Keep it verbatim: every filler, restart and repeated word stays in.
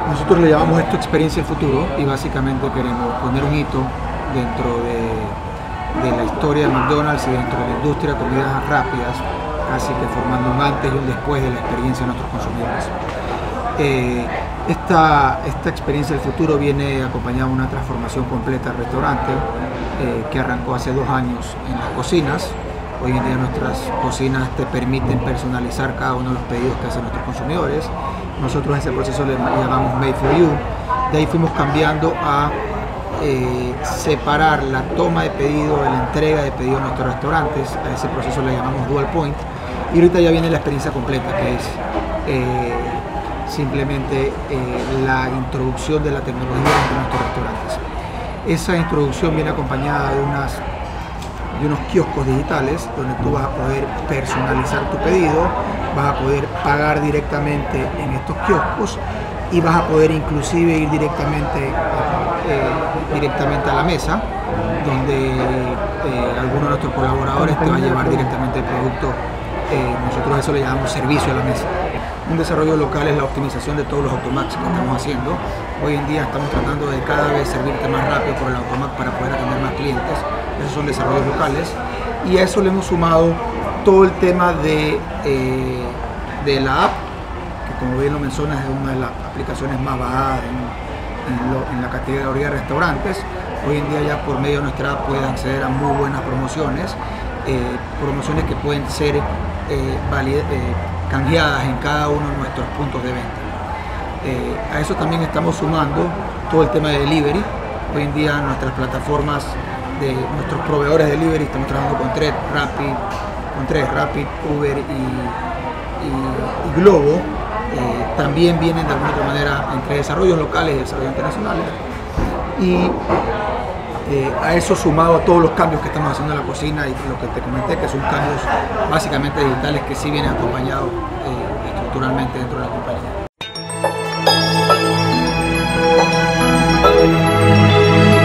Nosotros le llamamos esto experiencia del futuro y básicamente queremos poner un hito dentro de, de la historia de McDonald's y dentro de la industria de comidas rápidas, casi que formando un antes y un después de la experiencia de nuestros consumidores. Eh, esta, esta experiencia del futuro viene acompañada de una transformación completa del restaurante eh, que arrancó hace dos años en las cocinas. Hoy en día nuestras cocinas te permiten personalizar cada uno de los pedidos que hacen nuestros consumidores. Nosotros ese proceso le llamamos Made for You. De ahí fuimos cambiando a eh, separar la toma de pedido de la entrega de pedido a nuestros restaurantes. A ese proceso le llamamos Dual Point. Y ahorita ya viene la experiencia completa, que es eh, simplemente eh, la introducción de la tecnología en nuestros restaurantes. Esa introducción viene acompañada de unas de unos kioscos digitales donde tú vas a poder personalizar tu pedido, vas a poder pagar directamente en estos kioscos y vas a poder inclusive ir directamente, eh, directamente a la mesa, donde eh, alguno de nuestros colaboradores te va a llevar directamente el producto. Eh, nosotros a eso le llamamos servicio a la mesa. Un desarrollo local es la optimización de todos los automacs que estamos haciendo. Hoy en día estamos tratando de cada vez servirte más rápido por el automac para poder atender más clientes. Esos son desarrollos locales. Y a eso le hemos sumado todo el tema de, eh, de la app, que como bien lo mencionas es una de las aplicaciones más bajadas en, en, lo, en la categoría de restaurantes. Hoy en día ya por medio de nuestra app pueden acceder a muy buenas promociones, eh, promociones que pueden ser eh, valid, eh, canjeadas en cada uno de nuestros puntos de venta. Eh, a eso también estamos sumando todo el tema de delivery. Hoy en día nuestras plataformas de nuestros proveedores de delivery, estamos trabajando con tres, Rappi, con tres, Rappi, Uber y, y, y Globo, eh, también vienen de alguna otra manera entre desarrollos locales y desarrollos internacionales. Y eh, a eso sumado a todos los cambios que estamos haciendo en la cocina y lo que te comenté, que son cambios básicamente digitales que sí vienen acompañados eh, estructuralmente dentro de la compañía.